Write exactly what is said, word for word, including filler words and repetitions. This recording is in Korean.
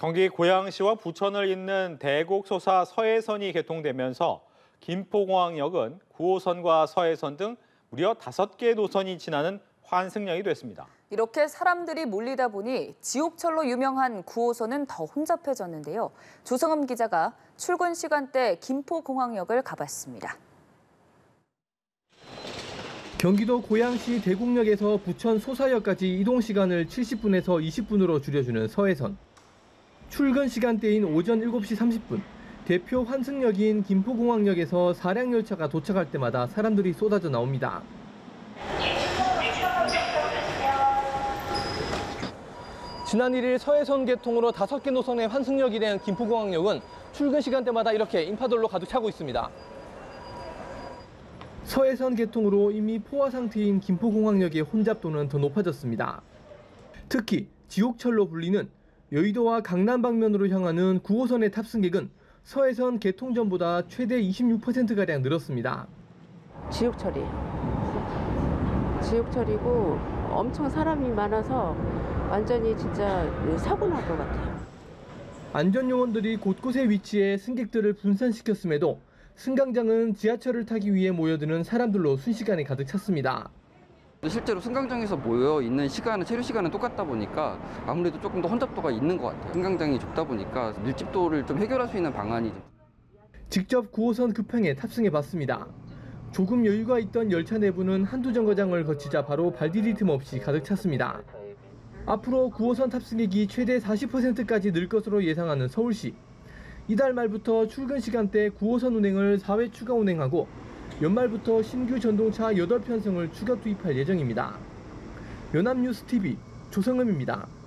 경기 고양시와 부천을 잇는 대곡소사 서해선이 개통되면서 김포공항역은 구 호선과 서해선 등 무려 다섯 개 노선이 지나는 환승역이 됐습니다. 이렇게 사람들이 몰리다 보니 지옥철로 유명한 구 호선은 더 혼잡해졌는데요. 조성음 기자가 출근 시간대 김포공항역을 가봤습니다. 경기도 고양시 대곡역에서 부천 소사역까지 이동 시간을 칠십 분에서 이십 분으로 줄여주는 서해선. 출근 시간대인 오전 일곱 시 삼십 분, 대표 환승역인 김포공항역에서 사량 열차가 도착할 때마다 사람들이 쏟아져 나옵니다. 지난 일 일 서해선 개통으로 다섯 개 노선의 환승역이 된 김포공항역은 출근 시간대마다 이렇게 인파들로 가득 차고 있습니다. 서해선 개통으로 이미 포화 상태인 김포공항역의 혼잡도는 더 높아졌습니다. 특히 지옥철로 불리는 여의도와 강남 방면으로 향하는 구 호선의 탑승객은 서해선 개통 전보다 최대 이십육 퍼센트가량 늘었습니다. 지옥철이에요. 지옥철이고 엄청 사람이 많아서 완전히 진짜 사고 날 것 같아요. 안전요원들이 곳곳에 위치해 승객들을 분산시켰음에도 승강장은 지하철을 타기 위해 모여드는 사람들로 순식간에 가득 찼습니다. 실제로 승강장에서 모여 있는 시간은 체류 시간은 똑같다 보니까 아무래도 조금 더 혼잡도가 있는 것 같아요. 승강장이 좁다 보니까 밀집도를 좀 해결할 수 있는 방안이. 직접 구 호선 급행에 탑승해봤습니다. 조금 여유가 있던 열차 내부는 한두 정거장을 거치자 바로 발 디딜 틈 없이 가득 찼습니다. 앞으로 구 호선 탑승객이 최대 사십 퍼센트까지 늘 것으로 예상하는 서울시. 이달 말부터 출근 시간대 구 호선 운행을 사 회 추가 운행하고 연말부터 신규 전동차 여덟 편성을 추가 투입할 예정입니다. 연합뉴스 티비 조성음입니다.